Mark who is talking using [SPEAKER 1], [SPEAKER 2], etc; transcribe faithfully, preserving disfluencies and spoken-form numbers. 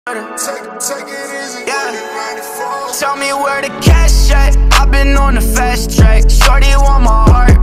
[SPEAKER 1] Yeah. Tell me where the cash at. I've been on the fast track. Shorty want my heart.